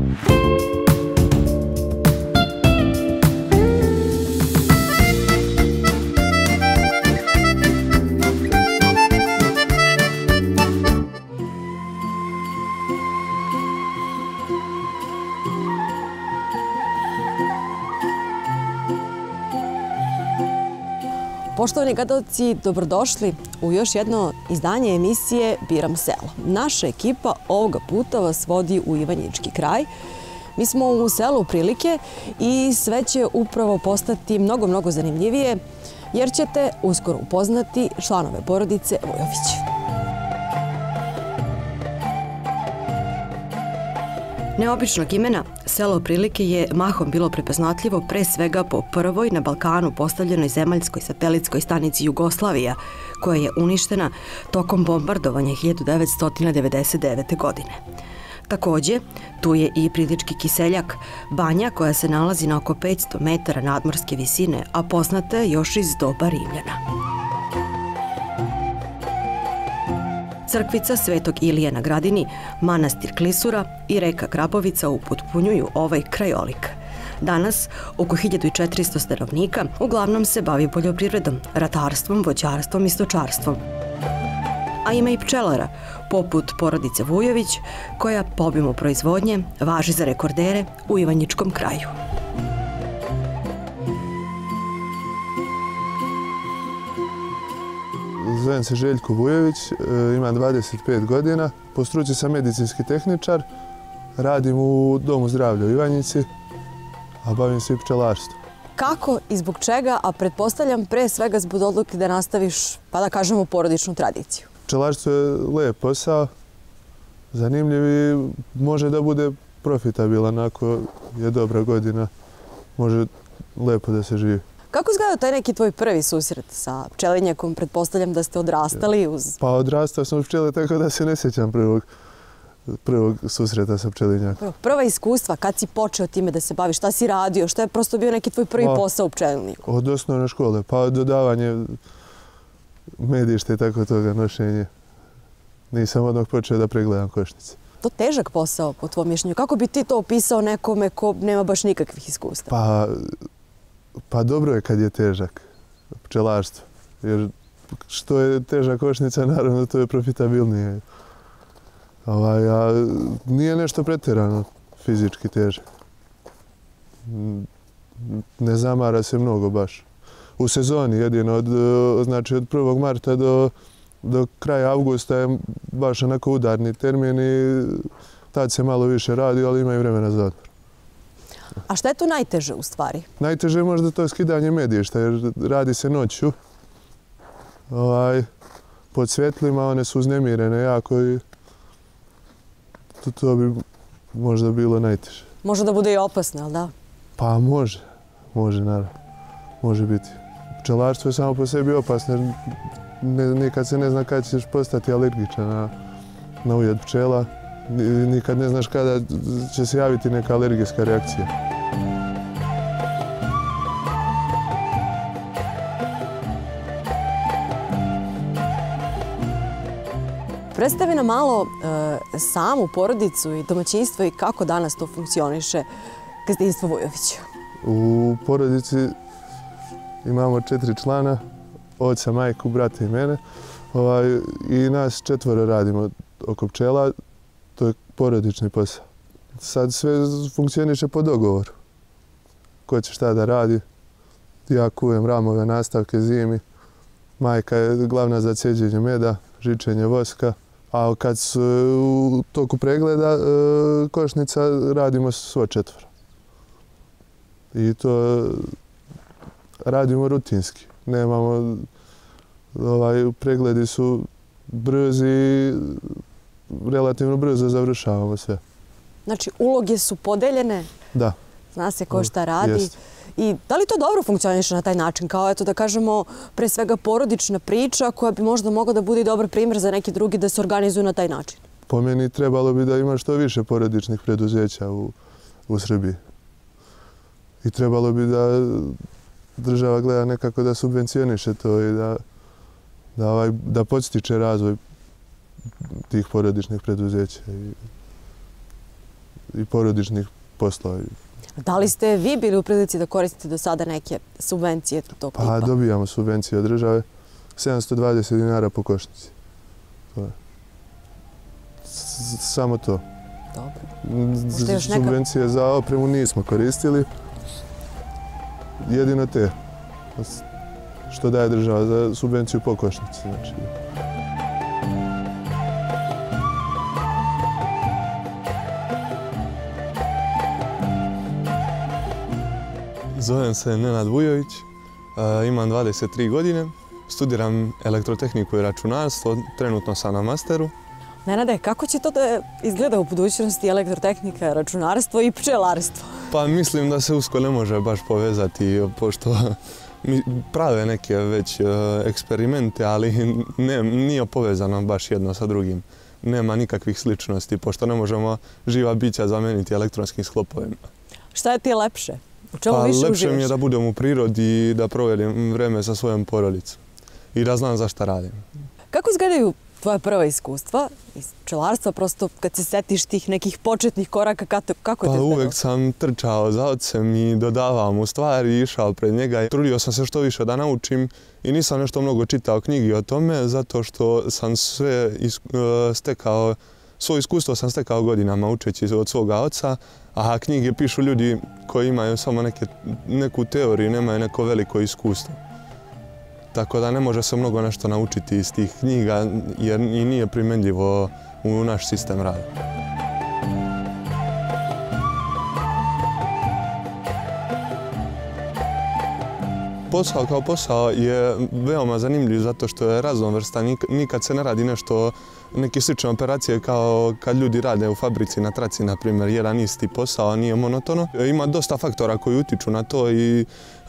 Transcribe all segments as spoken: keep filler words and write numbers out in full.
Poštovani gledalci, dobrodošli u još jedno izdanje emisije Biram selo. Naša ekipa ovoga puta vas vodi u Ivanjički kraj. Mi smo u selu Prilike i sve će upravo postati mnogo, mnogo zanimljivije jer ćete uskoro upoznati članove porodice Vujović. Neobičnog imena, selo Prilike je mahom bilo prepoznatljivo pre svega po prvoj na Balkanu postavljenoj zemaljskoj satelitskoj stanici Jugoslavija, koja je uništena tokom bombardovanja hiljadu devetsto devedeset devete. godine. Takođe, tu je i Prilički kiseljak, banja koja se nalazi na oko petsto metara nadmorske visine, a poznata je još iz doba Rimljana. Crkvica Svetog Ilije na Gradini, manastir Klisura i reka Grabovica upotpunjuju ovaj krajolik. Danas, oko hiljadu četiristo stanovnika uglavnom se bavi poljoprivredom, ratarstvom, voćarstvom i stočarstvom. A ima i pčelara, poput porodice Vujović, koja po obimu proizvodnje važi za rekordere u Ivanjičkom kraju. Zovem se Željko Vujović, imam dvadeset pet godina, po struci sam medicinski tehničar, radim u Domu zdravlja u Ivanjici, a bavim se i pčelarstvom. Kako i zbog čega, a pretpostavljam pre svega zbog odluke da nastaviš, pa da kažemo, porodičnu tradiciju? Pčelarstvo je lep posao, zanimljiv i može da bude profitabilan ako je dobra godina, može lepo da se živi. Kako izgledao taj neki tvoj prvi susret sa pčelinjakom? Pretpostavljam da ste odrastali uz... Pa odrastao sam u pčele, tako da se ne sjećam prvog, prvog susreta sa pčelinjakom. Prva iskustva, kad si počeo time da se baviš, šta si radio, šta je prosto bio neki tvoj prvi posao u pčelinjaku? Od osnovne škole, pa dodavanje medišta i tako toga, nošenje. Nisam odmah počeo da pregledam košnice. To težak posao, po tvojom mišljenju. Kako bi ti to opisao nekome ko nema baš nikakvih iskustva? Pa... Pa dobro je kad je težak pčelarstvo, jer što je teža košnica, naravno to je profitabilnije. Ovaj, a nije nešto pretjerano fizički težak. Ne zamara se mnogo baš. U sezoni jedino, od, znači od prvog marta do, do kraja avgusta je baš onako udarni termin i tad se malo više radi, ali ima i vremena za odmor. A šta je tu najteže u stvari? Najteže je možda to skidanje medišta, jer radi se noću. Ovaj, pod svjetlima, one su uznemirene jako i to, to bi možda bilo najteže. Može da bude i opasno, ali da? Pa može, može naravno, može biti. Pčelarstvo je samo po sebi opasno, jer ne, nikad se ne zna kada ćeš postati alergičan na, na ujed pčela. Nikad ne znaš kada će se javiti neka alergijska reakcija. Predstavi nam malo e, samu porodicu i domaćinstvo i kako danas to funkcioniše gazdinstvo Vujović. U porodici imamo četiri člana, oca, majku, brata i mene. Ovaj, i nas četvoro radimo oko pčela. To je porodični posao. Sad sve funkcioniše po dogovoru. Ko će šta da radi. Ja kujem ramove, nastavke zimi. Majka je glavna za cijeđenje meda, žičenje voska. A kad su u toku pregleda košnica, radimo svo četvoro. I to radimo rutinski. Nemamo, ovaj, pregledi su brzi, relativno brzo završavamo sve. Znači, uloge su podeljene? Da. Zna se ko šta radi. Jest. I da li to dobro funkcioniše na taj način? Kao, eto, da kažemo, pre svega porodična priča koja bi možda mogla da bude i dobar primjer za neki drugi da se organizuju na taj način? Po meni trebalo bi da ima što više porodičnih preduzeća u, u Srbiji. I trebalo bi da država gleda nekako da subvencioniše to i da, da, ovaj, da podstiče razvoj tih porodičnih preduzeća. I i porodičnih poslova. Da li ste vi bili u prilici da koristite do sada neke subvencije tog tipa? Pa dobijamo subvencije od države, sedamsto dvadeset dinara po košnici. To je. Samo to. Dobro. Subvencije za opremu nismo koristili. Jedino te što daje država za subvenciju po košnici. Znači. Zovem se Nenad Vujović, imam dvadeset tri godine, studiram elektrotehniku i računarstvo, trenutno sam na masteru. Nenade, kako će to da izgleda u budućnosti elektrotehnika, računarstvo i pčelarstvo? Pa mislim da se usko ne može baš povezati, pošto prave neke već eksperimente, ali ne, nije povezano baš jedno sa drugim. Nema nikakvih sličnosti, pošto ne možemo živa bića zameniti elektronskim sklopovima. Šta je ti lepše? U čemu pa, više uživaš? Lepše mi je da budem u prirodi i da provedem vreme sa svojom porodicom i da znam za šta radim. Kako izgledaju tvoja prva iskustva iz pčelarstva, prosto kad se setiš tih nekih početnih koraka, kako, kako pa, te izgledalo? Uvek sam trčao za ocem i dodavao mu stvari i išao pred njega. Trudio sam se što više da naučim i nisam nešto mnogo čitao knjigi o tome, zato što sam sve is, uh, stekao, svoje iskustvo sam stekao godinama učeći od svoga oca, a knjige pišu ljudi koji imaju samo neke, neku teoriju, nemaju neko veliko iskustvo. Tako da ne može se mnogo nešto naučiti iz tih knjiga jer i nije primjenljivo u naš sistem rada. Posao kao posao je veoma zanimljiv zato što je raznovrstan. Nikad se ne radi nešto, neke slične operacije kao kad ljudi rade u fabrici na traci, na primjer, jedan isti posao, nije monotono. Ima dosta faktora koji utiču na to i e,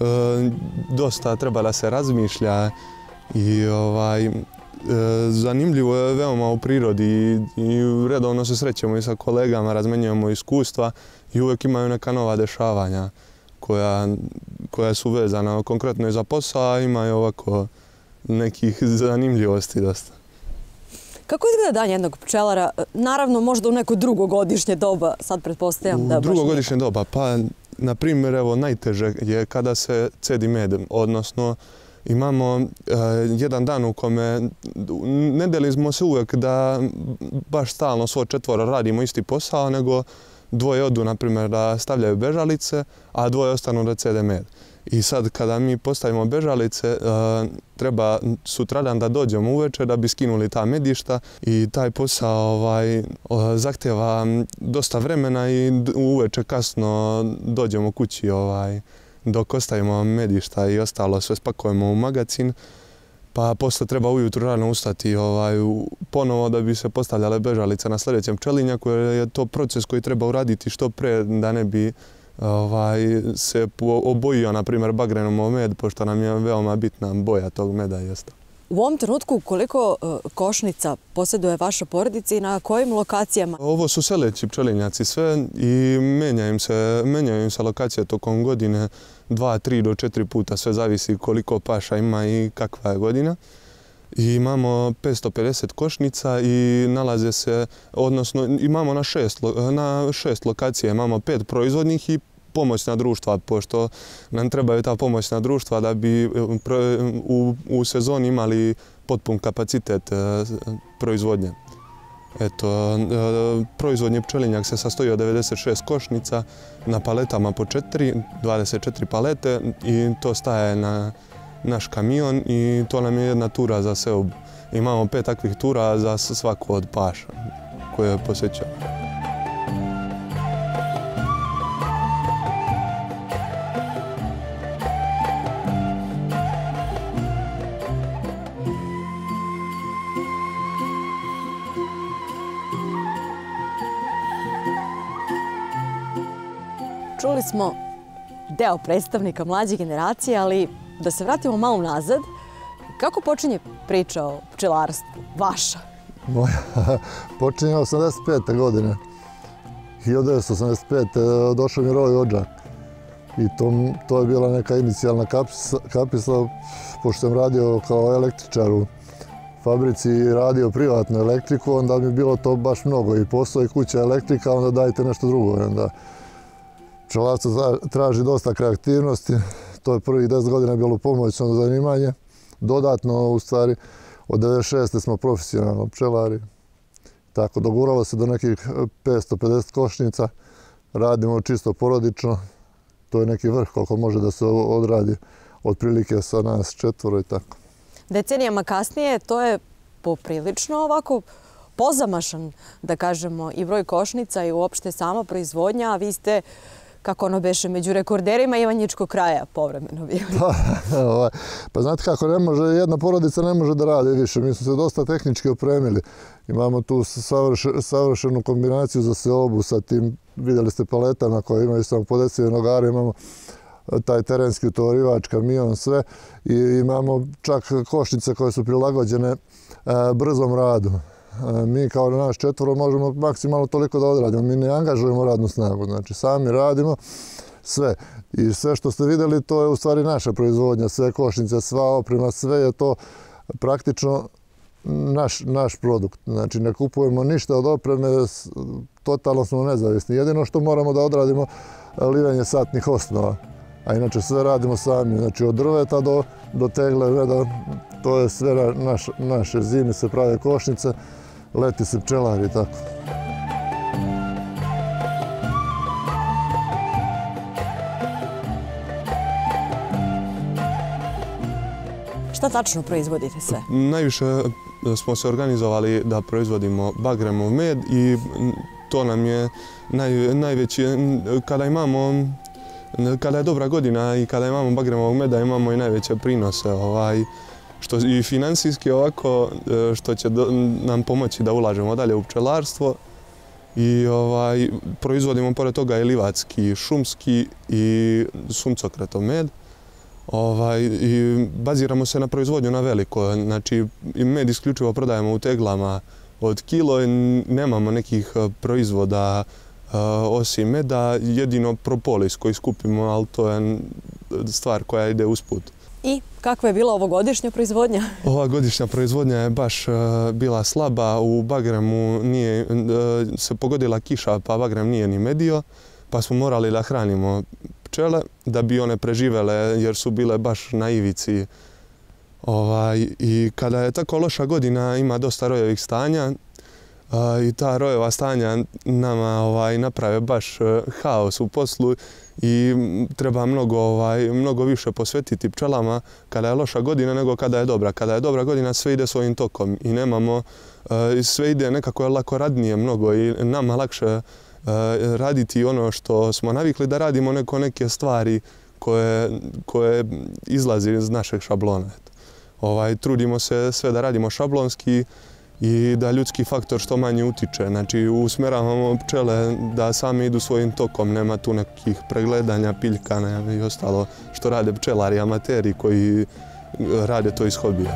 dosta treba da se razmišlja i ovaj, e, zanimljivo je veoma u prirodi i, i redovno se srećemo i sa kolegama, razmenjujemo iskustva i uvijek imaju neka nova dešavanja koja, koja su vezana konkretno i za posao, a imaju ovako nekih zanimljivosti dosta. Kako izgleda dan jednog pčelara? Naravno, možda u neko drugogodišnje doba, sad pretpostavljam da U drugogodišnje doba, pa, na primjer, evo, najteže je kada se cedi med, odnosno imamo e, jedan dan u kome ne delimo se uvijek da baš stalno svo četvoro radimo isti posao, nego dvoje odu, na primjer, da stavljaju bežalice, a dvoje ostanu da cede med. I sad, kada mi postavimo bežalice, treba sutradan da dođemo uveče da bi skinuli ta medišta i taj posao ovaj, zahtjeva dosta vremena i uveče kasno dođemo kući ovaj, dok ostavimo medišta i ostalo sve spakujemo u magacin. Pa posle treba ujutru rano ustati ovaj, ponovo da bi se postavljale bežalice na sljedećem pčelinjaku, jer je to proces koji treba uraditi što pre da ne bi ovaj, se obojio, na primjer, bagrenom med, pošto nam je veoma bitna boja tog meda i ostalo. U ovom trenutku koliko uh, košnica posjeduje vaša porodica i na kojim lokacijama? Ovo su seleći pčelinjaci sve i menjaju im se, menjaju im se lokacije tokom godine dva, tri do četiri puta, sve zavisi koliko paša ima i kakva je godina. I imamo petsto pedeset košnica i nalaze se, odnosno imamo na šest, na šest lokacija, imamo pet proizvodnih i pomoćna društva, pošto nam trebaju ta pomoćna društva da bi u, u sezoni imali potpun kapacitet proizvodnje. Eto, proizvodnje pčelinjak se sastoji od devedeset šest košnica na paletama po četiri, dvadeset četiri palete i to staje na naš kamion i to nam je jedna tura za seobu. Imamo pet takvih tura za svaku od paša koje posjećamo. Čuli smo deo predstavnika mlađe generacije, ali da se vratimo malo nazad, kako počinje priča o pčelarstvu, vaša? Moja počinje osamdeset pete godine. hiljadu devetsto osamdeset pete došao mi Roy Odžak. I to, to je bila neka inicijalna kapisa, kapisa, pošto sam radio kao električar u fabrici i radio privatnu elektriku, onda mi je bilo to baš mnogo. I posao i kuća elektrika, onda dajte nešto drugo. Onda pčelarstvo traži dosta kreativnosti. To je prvih deset godina bilo pomoćno zanimanje. Dodatno, u stvari, od devedeset šeste smo profesionalno pčelari. Tako, doguralo se do nekih petsto pedeset košnica. Radimo čisto porodično. To je neki vrh koliko može da se odradi otprilike sa nas četvoro i tako. Decenijama kasnije to je poprilično ovako pozamašan, da kažemo, i broj košnica i uopšte sama proizvodnja, a vi ste, kako ono beše, među rekorderima Ivanjičkog kraja povremeno bili. Pa, pa znate kako, ne može, jedna porodica ne može da radi više. Mi smo se dosta tehnički opremili. Imamo tu savršenu kombinaciju za seobu sa tim, vidjeli ste, paletama koje imaju samo podecive nogare, imamo taj terenski utovarivač, kamion, sve. I imamo čak košnice koje su prilagođene brzom radu. Mi kao naš četvoro možemo maksimalno toliko da odradimo. Mi ne angažujemo radnu snagu, znači sami radimo sve. I sve što ste vidjeli, to je u stvari naša proizvodnja, sve košnice, sva oprema, sve je to praktično naš, naš produkt. Znači ne kupujemo ništa od opreme, totalno smo nezavisni. Jedino što moramo da odradimo livenje satnih osnova. A inače sve radimo sami, znači od drveta do, do tegle meda, to je sve naš, naše. Zimi se prave košnice, leti se pčelari i tako. Šta tačno proizvodite sve? Najviše smo se organizovali da proizvodimo bagremov med i to nam je naj, najveći, kada imamo Kada je dobra godina i kada imamo bagremovog meda, imamo i najveće prinose, ovaj, što i finansijski ovako, što će do, nam pomoći da ulažemo dalje u pčelarstvo. I ovaj, proizvodimo pored toga i livatski, šumski i suncokretov med. Ovaj, i baziramo se na proizvodnju na veliko, znači med isključivo prodajemo u teglama od kilo i nemamo nekih proizvoda Uh, osim meda, jedino propolis koji skupimo, ali to je stvar koja ide usput. I kakva je bila ovogodišnja proizvodnja? Ova godišnja proizvodnja je baš uh, bila slaba, u bagremu nije, uh, se pogodila kiša pa bagrem nije ni medio, pa smo morali da hranimo pčele da bi one preživele jer su bile baš na ivici. Ovaj, i kada je tako loša godina ima dosta rojevih stanja, Uh, i ta rojeva stanja nama ovaj, naprave baš uh, haos u poslu i treba mnogo, ovaj, mnogo više posvetiti pčelama kada je loša godina nego kada je dobra. Kada je dobra godina sve ide svojim tokom i nemamo, uh, sve ide nekako lako radnije mnogo i nama lakše uh, raditi ono što smo navikli da radimo neko neke stvari koje, koje izlazi iz našeg šablona. Ovaj, trudimo se sve da radimo šablonski i da ljudski faktor što manje utiče. Znači, usmjeravamo pčele da sami idu svojim tokom, nema tu nekih pregledanja, piljkana i ostalo što rade pčelari, amateri koji rade to iz hobija.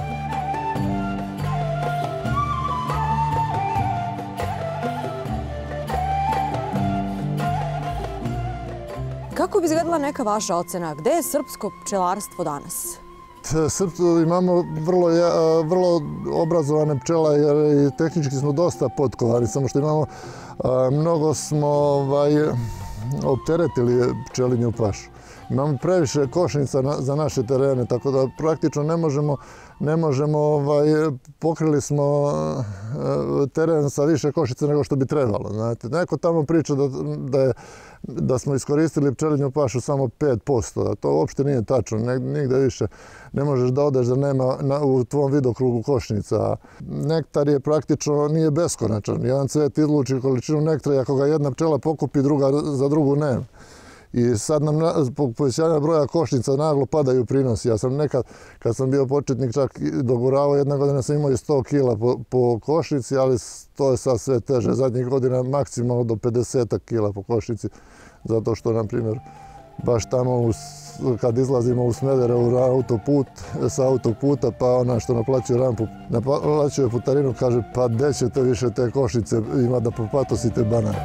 Kako bi izgledala neka vaša ocena? Gde je srpsko pčelarstvo danas? Imamo vrlo, vrlo obrazovane pčela jer tehnički smo dosta potkovani, samo što imamo, mnogo smo ovaj, opteretili pčelinju pašu. Imamo previše košnica na, za naše terene, tako da praktično ne možemo, ne možemo ovaj, pokrili smo teren sa više košnica nego što bi trebalo. Znate. Neko tamo priča da, da, je, da smo iskoristili pčelinju pašu samo pet posto, a to uopšte nije tačno, nigde više. Ne možeš da odeš da nema na, u tvom vidokrugu košnica. Nektar je praktično nije beskonačan. Jedan cvet izluči količinu nektara i ako ga jedna pčela pokupi, druga za drugu nema. I sad nam zbog povećanja broja košnica naglo padaju prinosi. Ja sam nekad, kad sam bio početnik, čak doguravao, jedna godina sam imao i sto kila po, po košnici, ali to je sad sve teže. Zadnjih godina maksimalno do pedeset kila po košnici, zato što, na primjer, baš tamo uz, kad izlazimo u Smederevu na autoput, sa autoputa, pa ona što naplaćuje rampu, naplaćuje putarinu, kaže pa gde ćete više te košnice, ima da popatosite banan.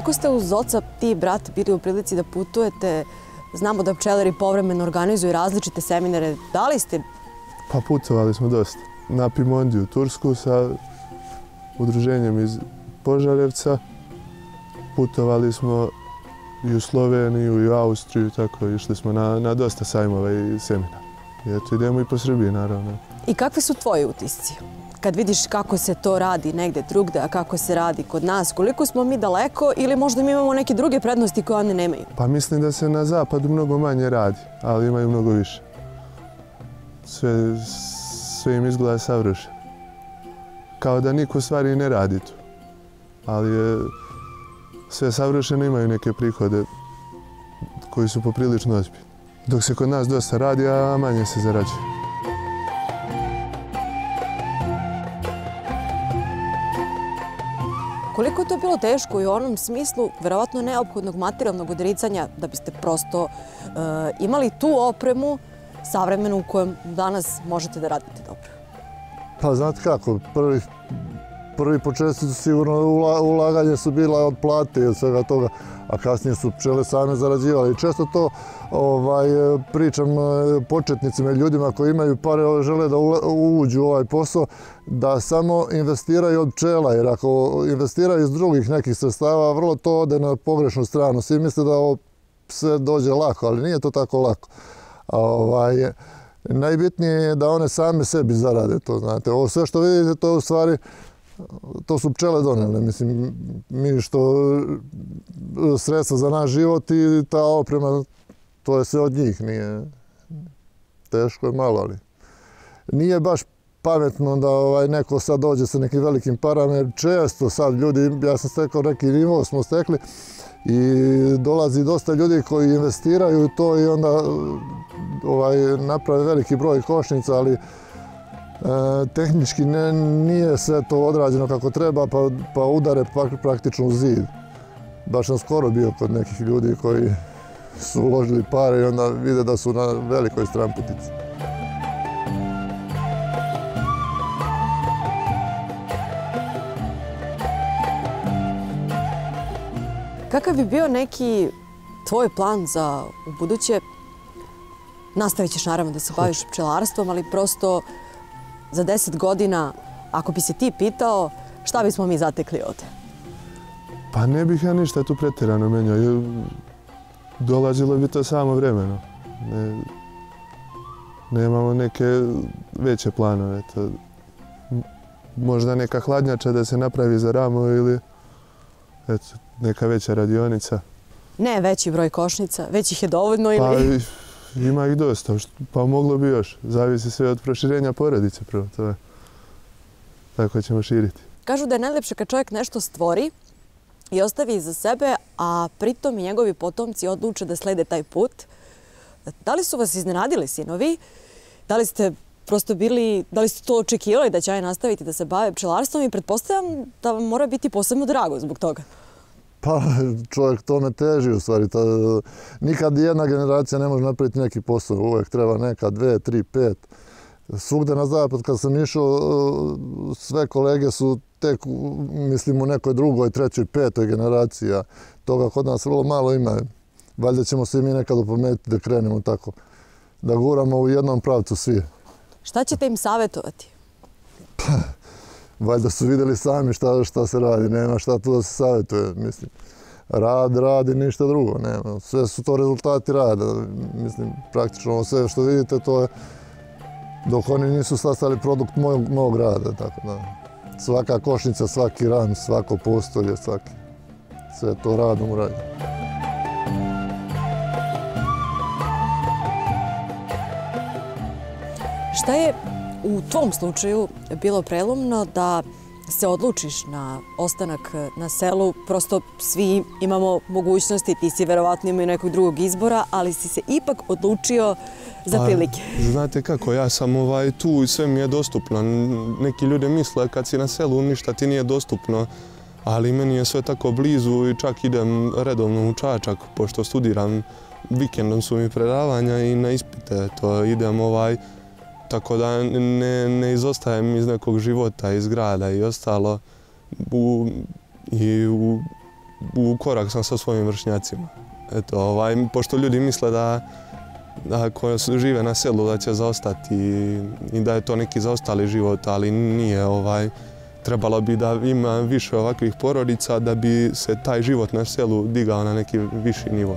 Koliko ste uz oca, ti i brat, bili u prilici da putujete? Znamo da pčeleri povremeno organizuju različite seminare. Da li ste? Pa putovali smo dosta. Na Pimondiju, Tursku, sa udruženjem iz Požarevca. Putovali smo i u Sloveniju, i u Austriju, tako išli smo na, na dosta sajmova i seminara. I eto, idemo i po Srbiji, naravno. I kakvi su tvoji utisci? Kad vidiš kako se to radi negde drugde, a kako se radi kod nas, koliko smo mi daleko ili možda mi imamo neke druge prednosti koje one nemaju? Pa mislim da se na zapadu mnogo manje radi, ali imaju mnogo više. Sve, sve im izgleda savršeno. Kao da niko stvari ne radi tu. Ali je sve savršeno, imaju neke prihode koji su poprilično ozbiljni. Dok se kod nas dosta radi, a manje se zarađuje. Koliko je to bilo teško i u onom smislu verovatno neophodnog materijalnog odricanja da biste prosto uh, imali tu opremu savremenu u kojom danas možete da radite dobro? Pa znate kako, prvi, prvi početci su sigurno ulaganje su bila od plate i od svega toga, a kasnije su pčele same zarađivali. I često to ovaj, pričam početnicima i ljudima koji imaju pare, žele da uđu u ovaj posao, da samo investiraju od pčela, jer ako investiraju iz drugih nekih sredstava, vrlo to ode na pogrešnu stranu. Svi misle da ovo sve dođe lako, ali nije to tako lako. Ovaj, najbitnije je da one same sebi zarade to, znate. Ovo sve što vidite, to u stvari, to su pčele donele. Mislim, mi što sredstva za naš život i ta oprema, to je sve od njih. Nije teško je malo, ali nije baš pametno da ovaj, neko sad dođe sa nekim velikim parama, jer često sad ljudi, ja sam stekao neki nivo, smo stekli i dolazi dosta ljudi koji investiraju u to i onda ovaj, naprave veliki broj košnica, ali e, tehnički ne, nije sve to odrađeno kako treba, pa, pa udare praktično u zid. Baš sam skoro bio kod nekih ljudi koji su uložili pare i onda vide da su na velikoj stranputici. Kakav bi bio neki tvoj plan za ubuduće? Nastavit ćeš naravno da se baviš pčelarstvom, ali prosto za deset godina, ako bi se ti pitao, šta bismo mi zatekli ovde? Pa ne bih ja ništa tu pretjerano menjao. Dolazilo bi to samo vremeno. Ne, nemamo neke veće planove. To, možda neka hladnjača da se napravi za ramo ili eto, neka veća radionica. Ne veći broj košnica, već ih je dovoljno ili? Pa ima ih dosta, pa moglo bi još. Zavisi sve od proširenja porodice prvo. To je. Tako ćemo širiti. Kažu da je najlepše kad čovjek nešto stvori i ostavi iza sebe, a pritom i njegovi potomci odluče da slede taj put. Da li su vas iznenadili sinovi? Da li ste prosto bili, da li ste to očekivali da će oni nastaviti da se bave pčelarstvom i pretpostavljam da vam mora biti posebno drago zbog toga? Pa čovjek tome teži u stvari. Ta, nikad jedna generacija ne može napraviti neki posao. Uvijek treba neka, dve, tri, pet. Svugde na zapad kad sam išao, sve kolege su tek, mislim, u nekoj drugoj, trećoj, petoj generaciji. A toga kod nas vrlo malo ima. Valjda ćemo se i mi nekad opomenuti da krenemo tako. Da guramo u jednom pravcu svi. Šta ćete im savjetovati? Pa, valjda su vidjeli sami šta, šta se radi. Nema šta tu da se savjetuje, mislim. Rad, radi, ništa drugo. Nema. Sve su to rezultati rada. Mislim, praktično sve što vidite, to je dok oni nisu sastali produkt mojeg, mojeg rada. Tako da. Svaka košnica, svaki ram, svako postolje, svaki. Sve to radom radi. Šta je u tvom slučaju bilo prelomno da se odlučiš na ostanak na selu? Prosto svi imamo mogućnosti, ti si verovatno imao nekog drugog izbora, ali si se ipak odlučio za prilike. A, znate kako, ja sam ovaj, tu i sve mi je dostupno. Neki ljudi misle kad si na selu ništa ti nije dostupno, ali meni je sve tako blizu i čak idem redovno u Čačak, pošto studiram, vikendom su mi predavanja i na ispite. To idem ovaj, tako da ne, ne izostajem iz nekog života, iz grada i ostalo. U, I u u korak sam sa svojim vršnjacima. Eto, ovaj, pošto ljudi misle da, da koji žive na selu da će zaostati i, i da je to neki zaostali život, ali nije. Ovaj, trebalo bi da ima više ovakvih porodica da bi se taj život na selu digao na neki viši nivo.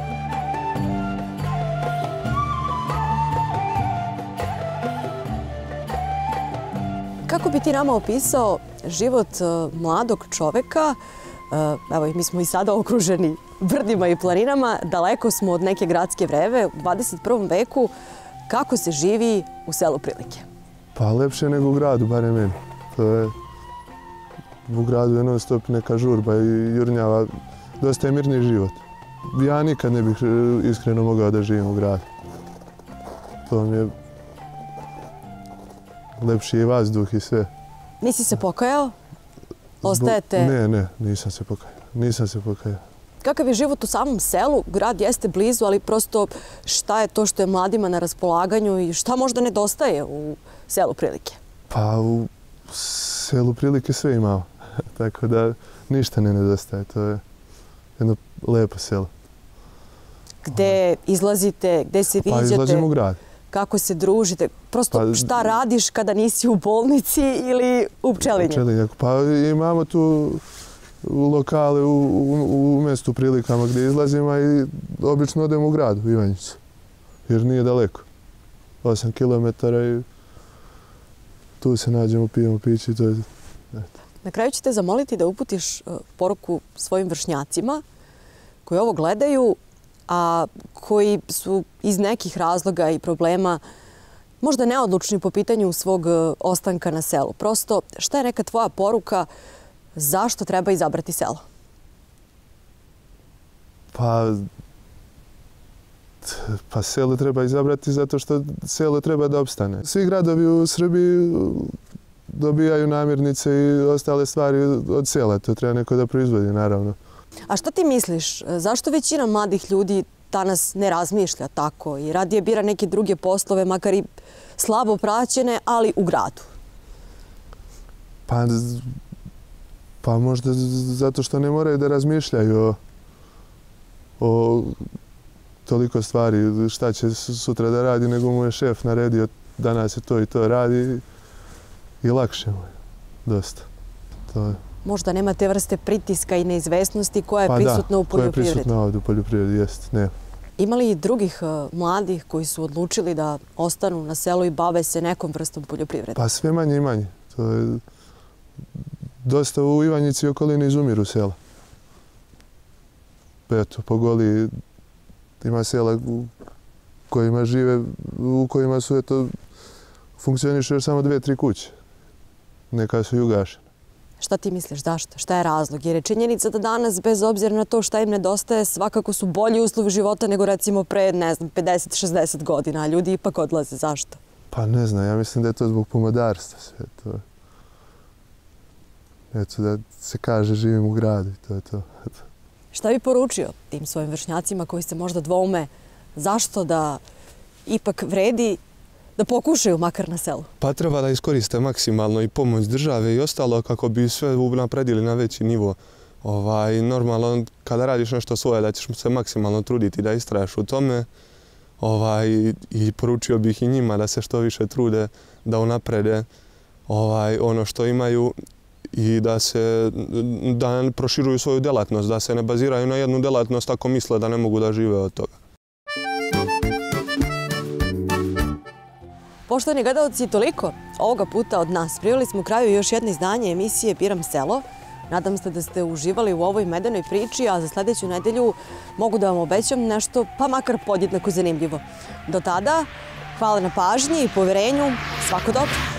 Kako bi ti nama opisao život mladog čoveka? Evo, mi smo i sada okruženi brdima i planinama, daleko smo od neke gradske vreve, u dvadeset prvom veku. Kako se živi u selu Prilike? Pa lepše nego u gradu, barem meni. To je, u gradu je non stop neka žurba i jurnjava, dosta je mirniji život. Ja nikad ne bih iskreno mogao da živim u gradu. To mi je lepši i vazduh i sve. Nisi se pokajao? Ostajete? Ne, ne, nisam se pokajao. Nisam se pokajao. Kakav je život u samom selu? Grad jeste blizu, ali prosto šta je to što je mladima na raspolaganju i šta možda nedostaje u selu Prilike? Pa u selu Prilike sve imamo. Tako da ništa ne nedostaje. To je jedno lepo selo. Gde izlazite, gde se viđate? Pa izlazim u grad. Kako se družite? Prosto šta radiš kada nisi u bolnici ili u pčelinju? U pčelinju. Pa imamo tu lokale u, u, u mjestu Prilikama gdje izlazimo i obično odem u grad, u Ivanjicu. Jer nije daleko. osam kilometara i tu se nađemo, pijemo piće i to je... Na kraju ću te zamoliti da uputiš poruku svojim vršnjacima koji ovo gledaju, a koji su iz nekih razloga i problema možda neodlučni po pitanju svog ostanka na selu. Prosto, šta je neka tvoja poruka zašto treba izabrati selo? Pa, pa selo treba izabrati zato što selo treba da opstane. Svi gradovi u Srbiji dobijaju namirnice i ostale stvari od sela. To treba neko da proizvodi, naravno. A šta ti misliš? Zašto većina mladih ljudi danas ne razmišlja tako i radije bira neke druge poslove, makar i slabo praćene, ali u gradu? Pa, pa možda zato što ne moraju da razmišljaju o, o toliko stvari, šta će sutra da radi, nego mu je šef naredio danas se to i to radi i lakše mu je dosta. To je. Možda nema te vrste pritiska i neizvesnosti koja je prisutna u poljoprivredi. Pa da, koja je prisutna ovdje u poljoprivredi, jest, ne. Ima li i drugih mladih koji su odlučili da ostanu na selu i bave se nekom vrstom poljoprivrede? Pa sve manje i manje. To je dosta u Ivanjici i okolini izumiru sela. Eto, po Goli ima sela u kojima žive, u kojima su, eto, funkcionišu još samo dve, tri kuće. Neka su i ugašene. Šta ti misliš, zašto? Šta je razlog? Jer je činjenica da danas, bez obzira na to šta im nedostaje, svakako su bolji uslovi života nego recimo pre, ne znam, pedeset šezdeset godina, a ljudi ipak odlaze. Zašto? Pa ne znam, ja mislim da je to zbog pomodarstva sve to. Eto, da se kaže živim u gradu i to je to. Šta bi poručio tim svojim vršnjacima koji se možda dvoume zašto da ipak vredi da pokušaju makar na selu? Pa treba da iskoriste maksimalno i pomoć države i ostalo kako bi sve napredili na veći nivo. Ovaj, normalno, kada radiš nešto svoje, da ćeš se maksimalno truditi da istraješ u tome. Ovaj, I poručio bih i njima da se što više trude da unaprede ovaj, ono što imaju i da se da proširuju svoju delatnost, da se ne baziraju na jednu delatnost ako misle da ne mogu da žive od toga. Poštovani gledalci, toliko ovoga puta od nas. Priveli smo u kraju još jedno izdanje emisije Biram selo. Nadam se da ste uživali u ovoj medenoj priči, a za sljedeću nedelju mogu da vam obećam nešto pa makar podjednako zanimljivo. Do tada, hvala na pažnji i poverenju. Svako dobro!